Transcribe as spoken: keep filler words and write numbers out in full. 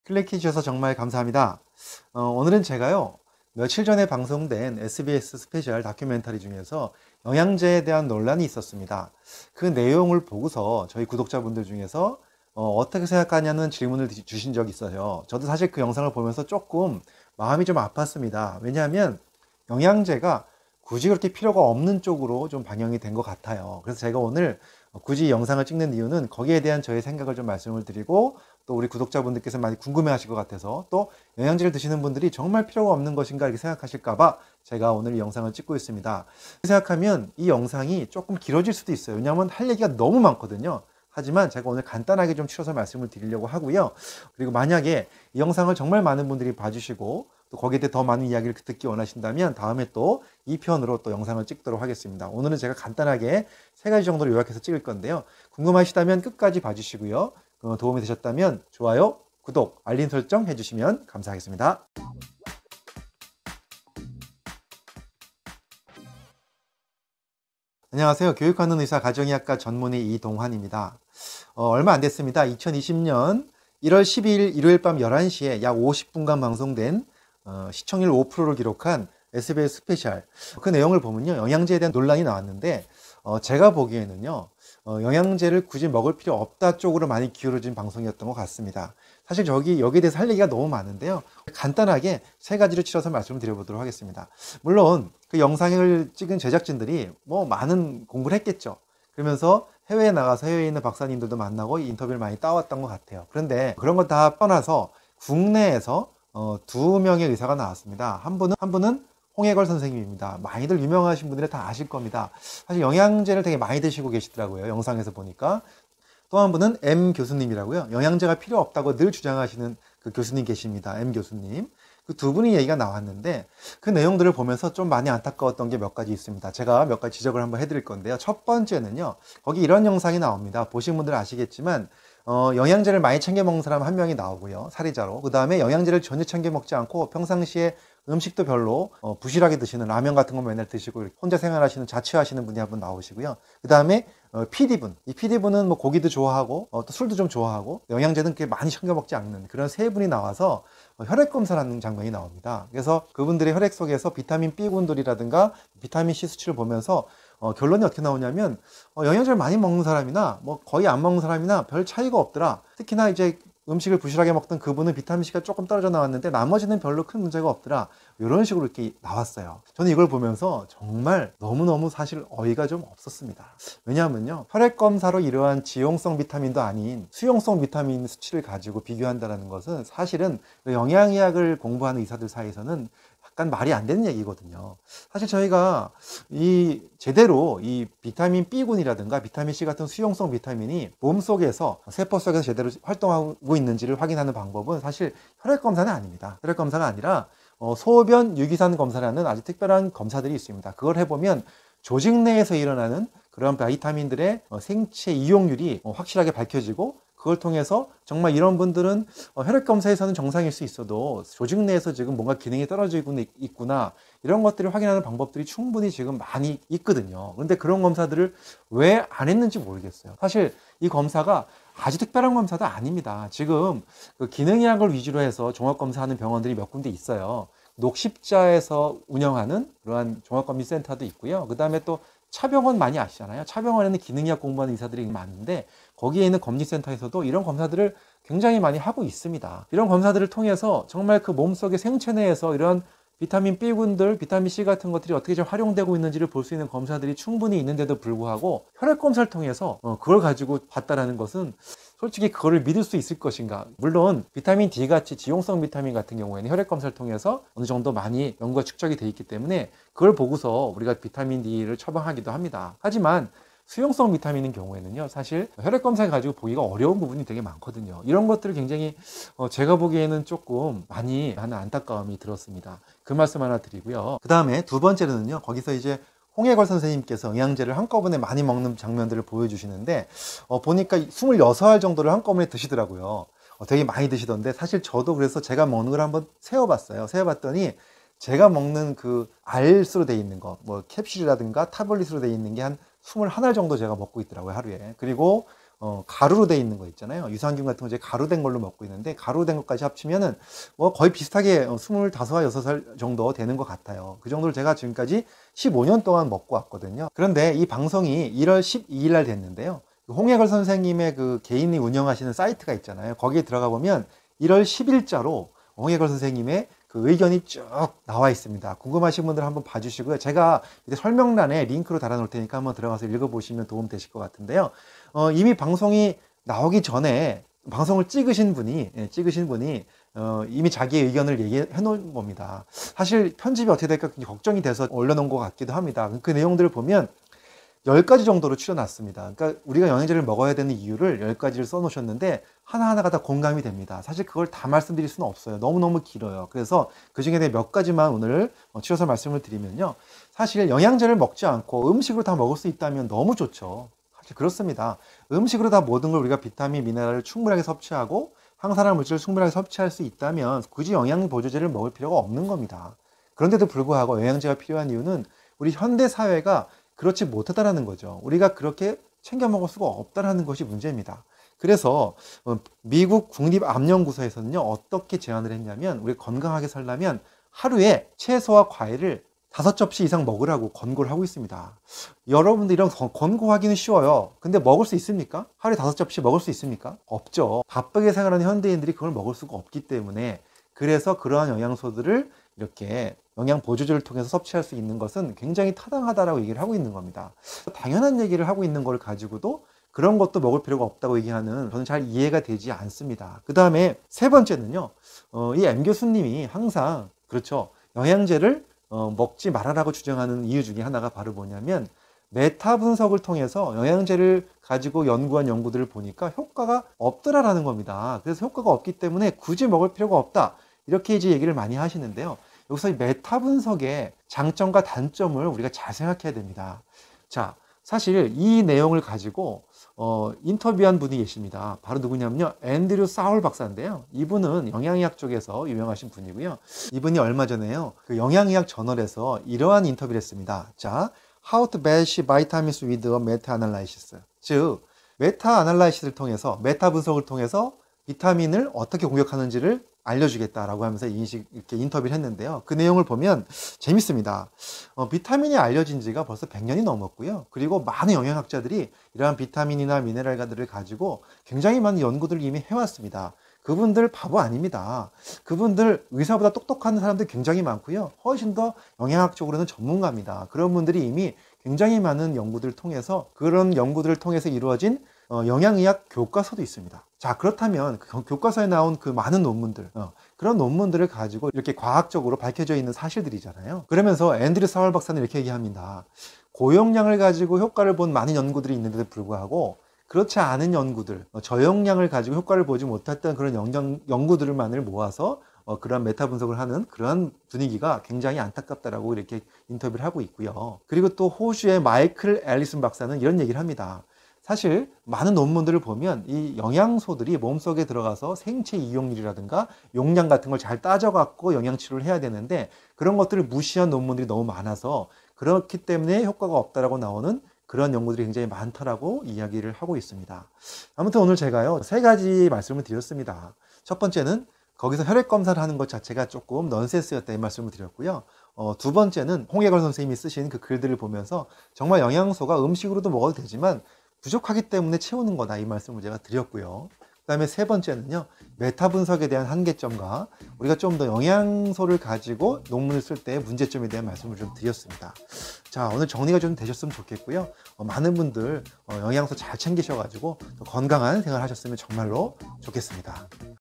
클릭해 주셔서 정말 감사합니다. 어, 오늘은 제가요, 며칠 전에 방송된 에스비에스 스페셜 다큐멘터리 중에서 영양제에 대한 논란이 있었습니다. 그 내용을 보고서 저희 구독자분들 중에서 어, 떻게 생각하냐는 질문을 주신 적이 있어요. 저도 사실 그 영상을 보면서 조금 마음이 좀 아팠습니다. 왜냐하면 영양제가 굳이 그렇게 필요가 없는 쪽으로 좀 방영이 된 것 같아요. 그래서 제가 오늘 굳이 영상을 찍는 이유는 거기에 대한 저의 생각을 좀 말씀을 드리고, 또 우리 구독자분들께서 많이 궁금해 하실 것 같아서, 또 영양제를 드시는 분들이 정말 필요가 없는 것인가 이렇게 생각하실까봐 제가 오늘 이 영상을 찍고 있습니다. 생각하면 이 영상이 조금 길어질 수도 있어요. 왜냐하면 할 얘기가 너무 많거든요. 하지만 제가 오늘 간단하게 좀 추려서 말씀을 드리려고 하고요. 그리고 만약에 이 영상을 정말 많은 분들이 봐주시고 또 거기에 대해 더 많은 이야기를 듣기 원하신다면 다음에 또 이 편으로 또 영상을 찍도록 하겠습니다. 오늘은 제가 간단하게 세 가지 정도로 요약해서 찍을 건데요. 궁금하시다면 끝까지 봐주시고요. 도움이 되셨다면 좋아요, 구독, 알림 설정 해주시면 감사하겠습니다. 안녕하세요. 교육하는 의사 가정의학과 전문의 이동환입니다. 어, 얼마 안 됐습니다. 이천이십 년 일월 십이일 일요일 밤 열한 시에 약 오십 분간 방송된 어, 시청률 오 퍼센트를 기록한 에스비에스 스페셜, 그 내용을 보면요, 영양제에 대한 논란이 나왔는데 어, 제가 보기에는요, 어, 영양제를 굳이 먹을 필요 없다 쪽으로 많이 기울어진 방송이었던 것 같습니다. 사실 저기 여기에 대해서 할 얘기가 너무 많은데요, 간단하게 세 가지로 치러서 말씀을 드려보도록 하겠습니다. 물론 그 영상을 찍은 제작진들이 뭐 많은 공부를 했겠죠. 그러면서 해외에 나가서 해외에 있는 박사님들도 만나고 인터뷰를 많이 따왔던 것 같아요. 그런데 그런 거 다 떠나서 국내에서 어, 두 명의 의사가 나왔습니다. 한 분은 한 분은 홍해걸 선생님입니다. 많이들 유명하신 분들은 다 아실 겁니다. 사실 영양제를 되게 많이 드시고 계시더라고요. 영상에서 보니까. 또 한 분은 M 교수님이라고요. 영양제가 필요 없다고 늘 주장하시는 그 교수님 계십니다. M 교수님. 그 두 분의 얘기가 나왔는데 그 내용들을 보면서 좀 많이 안타까웠던 게 몇 가지 있습니다. 제가 몇 가지 지적을 한번 해드릴 건데요. 첫 번째는요, 거기 이런 영상이 나옵니다. 보신 분들은 아시겠지만 어, 영양제를 많이 챙겨 먹는 사람 한 명이 나오고요, 사례자로. 그 다음에 영양제를 전혀 챙겨 먹지 않고 평상시에 음식도 별로 어, 부실하게 드시는, 라면 같은 거 맨날 드시고 혼자 생활하시는, 자취하시는 분이 한 분 나오시고요. 그 다음에 어, 피디분, 이 피디분은 뭐 고기도 좋아하고 어, 또 술도 좀 좋아하고 영양제는 그렇게 많이 챙겨 먹지 않는 그런 세 분이 나와서 어, 혈액 검사라는 장면이 나옵니다. 그래서 그분들의 혈액 속에서 비타민 B군들이라든가 비타민 C 수치를 보면서 어, 결론이 어떻게 나오냐면 어, 영양제를 많이 먹는 사람이나 뭐 거의 안 먹는 사람이나 별 차이가 없더라. 특히나 이제 음식을 부실하게 먹던 그분은 비타민C가 조금 떨어져 나왔는데 나머지는 별로 큰 문제가 없더라. 이런 식으로 이렇게 나왔어요. 저는 이걸 보면서 정말 너무너무 사실 어이가 좀 없었습니다. 왜냐하면요, 혈액검사로 이러한 지용성 비타민도 아닌 수용성 비타민 수치를 가지고 비교한다는 것은 사실은 영양의학을 공부하는 의사들 사이에서는 약간 말이 안 되는 얘기거든요. 사실 저희가 이 제대로 이 비타민 B군이라든가 비타민 C 같은 수용성 비타민이 몸 속에서, 세포 속에서 제대로 활동하고 있는지를 확인하는 방법은 사실 혈액 검사는 아닙니다. 혈액 검사가 아니라 어, 소변 유기산 검사라는 아주 특별한 검사들이 있습니다. 그걸 해보면 조직 내에서 일어나는 그런 비타민들의 어, 생체 이용률이 어, 확실하게 밝혀지고, 그걸 통해서 정말 이런 분들은 혈액 검사에서는 정상일 수 있어도 조직 내에서 지금 뭔가 기능이 떨어지고 있구나, 이런 것들을 확인하는 방법들이 충분히 지금 많이 있거든요. 그런데 그런 검사들을 왜 안 했는지 모르겠어요. 사실 이 검사가 아주 특별한 검사도 아닙니다. 지금 그 기능의학을 위주로 해서 종합검사하는 병원들이 몇 군데 있어요. 녹십자에서 운영하는 그러한 종합검진센터도 있고요. 그 다음에 또 차병원 많이 아시잖아요. 차병원에는 기능의학 공부하는 의사들이 많은데 거기에 있는 검진센터에서도 이런 검사들을 굉장히 많이 하고 있습니다. 이런 검사들을 통해서 정말 그 몸속의 생체 내에서 이런 비타민 B군들, 비타민 C 같은 것들이 어떻게 좀 활용되고 있는지를 볼 수 있는 검사들이 충분히 있는데도 불구하고 혈액 검사를 통해서 그걸 가지고 봤다라는 것은 솔직히 그거를 믿을 수 있을 것인가. 물론 비타민 D 같이 지용성 비타민 같은 경우에는 혈액 검사를 통해서 어느 정도 많이 연구가 축적이 돼 있기 때문에 그걸 보고서 우리가 비타민 D를 처방하기도 합니다. 하지만 수용성 비타민인 경우에는요, 사실 혈액 검사를 가지고 보기가 어려운 부분이 되게 많거든요. 이런 것들을 굉장히 어 제가 보기에는 조금 많이 하는 안타까움이 들었습니다. 그 말씀 하나 드리고요. 그 다음에 두 번째로는요, 거기서 이제 홍해걸 선생님께서 영양제를 한꺼번에 많이 먹는 장면들을 보여주시는데 어 보니까 스물여섯 알 정도를 한꺼번에 드시더라고요. 어 되게 많이 드시던데, 사실 저도 그래서 제가 먹는 걸 한번 세어봤어요. 세어봤더니 제가 먹는 그 알수로 돼 있는 거, 뭐 캡슐이라든가 타블릿으로 돼 있는 게 한 스물한 알 정도 제가 먹고 있더라고요, 하루에. 그리고 어, 가루로 돼 있는 거 있잖아요. 유산균 같은 거 이제 가루된 걸로 먹고 있는데, 가루된 것까지 합치면은 뭐 거의 비슷하게 스물다섯과 여섯 살 정도 되는 것 같아요. 그 정도를 제가 지금까지 십오 년 동안 먹고 왔거든요. 그런데 이 방송이 일월 십이일 날 됐는데요. 홍해걸 선생님의 그 개인이 운영하시는 사이트가 있잖아요. 거기에 들어가 보면 일월 십일자로 홍해걸 선생님의 그 의견이 쭉 나와 있습니다. 궁금하신 분들 한번 봐주시고요. 제가 이제 설명란에 링크로 달아놓을 테니까 한번 들어가서 읽어보시면 도움 되실 것 같은데요. 어, 이미 방송이 나오기 전에 방송을 찍으신 분이, 예, 찍으신 분이 어, 이미 자기의 의견을 얘기해 놓은 겁니다. 사실 편집이 어떻게 될까 걱정이 돼서 올려놓은 것 같기도 합니다. 그 내용들을 보면 열 가지 정도로 추려놨습니다. 그러니까 우리가 영양제를 먹어야 되는 이유를 열 가지를 써놓으셨는데 하나하나가 다 공감이 됩니다. 사실 그걸 다 말씀드릴 수는 없어요. 너무너무 길어요. 그래서 그 중에 몇 가지만 오늘 추려서 말씀을 드리면요. 사실 영양제를 먹지 않고 음식으로 다 먹을 수 있다면 너무 좋죠. 사실 그렇습니다. 음식으로 다 모든 걸 우리가 비타민, 미네랄을 충분하게 섭취하고 항산화 물질을 충분하게 섭취할 수 있다면 굳이 영양보조제를 먹을 필요가 없는 겁니다. 그런데도 불구하고 영양제가 필요한 이유는 우리 현대 사회가 그렇지 못하다라는 거죠. 우리가 그렇게 챙겨 먹을 수가 없다라는 것이 문제입니다. 그래서 미국 국립암연구소에서는요, 어떻게 제안을 했냐면, 우리 건강하게 살려면 하루에 채소와 과일을 다섯 접시 이상 먹으라고 권고를 하고 있습니다. 여러분들 이런 권고하기는 쉬워요. 근데 먹을 수 있습니까? 하루에 다섯 접시 먹을 수 있습니까? 없죠. 바쁘게 생활하는 현대인들이 그걸 먹을 수가 없기 때문에, 그래서 그러한 영양소들을 이렇게 영양 보조제를 통해서 섭취할 수 있는 것은 굉장히 타당하다라고 얘기를 하고 있는 겁니다. 당연한 얘기를 하고 있는 걸 가지고도 그런 것도 먹을 필요가 없다고 얘기하는, 저는 잘 이해가 되지 않습니다. 그 다음에 세 번째는요, 어, 이 엠 교수님이 항상, 그렇죠, 영양제를 어, 먹지 말아라고 주장하는 이유 중에 하나가 바로 뭐냐면, 메타 분석을 통해서 영양제를 가지고 연구한 연구들을 보니까 효과가 없더라라는 겁니다. 그래서 효과가 없기 때문에 굳이 먹을 필요가 없다, 이렇게 이제 얘기를 많이 하시는데요. 여기서 이 메타 분석의 장점과 단점을 우리가 잘 생각해야 됩니다. 자, 사실 이 내용을 가지고 어, 인터뷰한 분이 계십니다. 바로 누구냐면요, 앤드류 사울 박사인데요. 이분은 영양의학 쪽에서 유명하신 분이고요. 이분이 얼마 전에요, 그 영양의학 저널에서 이러한 인터뷰를 했습니다. 자, How to Batch Vitamins with a Meta-Analysis. 즉, 메타-아날라이시스를 통해서, 메타 분석을 통해서 비타민을 어떻게 공격하는지를 알려주겠다라고 하면서 인식, 이렇게 인터뷰를 했는데요. 그 내용을 보면 재밌습니다. 어, 비타민이 알려진 지가 벌써 백 년이 넘었고요. 그리고 많은 영양학자들이 이러한 비타민이나 미네랄들을 가지고 굉장히 많은 연구들을 이미 해왔습니다. 그분들 바보 아닙니다. 그분들 의사보다 똑똑한 사람들 굉장히 많고요. 훨씬 더 영양학적으로는 전문가입니다. 그런 분들이 이미 굉장히 많은 연구들을 통해서, 그런 연구들을 통해서 이루어진 어, 영양의학 교과서도 있습니다. 자, 그렇다면 그 교과서에 나온 그 많은 논문들, 어, 그런 논문들을 가지고 이렇게 과학적으로 밝혀져 있는 사실들이잖아요. 그러면서 앤드류 사월 박사는 이렇게 얘기합니다. 고용량을 가지고 효과를 본 많은 연구들이 있는데도 불구하고 그렇지 않은 연구들, 어, 저용량을 가지고 효과를 보지 못했던 그런 영양, 연구들만을 모아서 어, 그런 메타 분석을 하는 그런 분위기가 굉장히 안타깝다라고 이렇게 인터뷰를 하고 있고요. 그리고 또 호주의 마이클 앨리슨 박사는 이런 얘기를 합니다. 사실 많은 논문들을 보면 이 영양소들이 몸속에 들어가서 생체 이용률이라든가 용량 같은 걸 잘 따져갖고 영양치료를 해야 되는데, 그런 것들을 무시한 논문들이 너무 많아서 그렇기 때문에 효과가 없다라고 나오는 그런 연구들이 굉장히 많다라고 이야기를 하고 있습니다. 아무튼 오늘 제가요, 세 가지 말씀을 드렸습니다. 첫 번째는 거기서 혈액 검사를 하는 것 자체가 조금 넌센스였다, 이 말씀을 드렸고요. 어, 두 번째는 홍해걸 선생님이 쓰신 그 글들을 보면서 정말 영양소가 음식으로도 먹어도 되지만 부족하기 때문에 채우는 거다, 이 말씀을 제가 드렸고요. 그 다음에 세 번째는요, 메타 분석에 대한 한계점과 우리가 좀 더 영양소를 가지고 논문을 쓸 때 문제점에 대한 말씀을 좀 드렸습니다. 자, 오늘 정리가 좀 되셨으면 좋겠고요. 어, 많은 분들 어, 영양소 잘 챙기셔가지고 더 건강한 생활 하셨으면 정말로 좋겠습니다.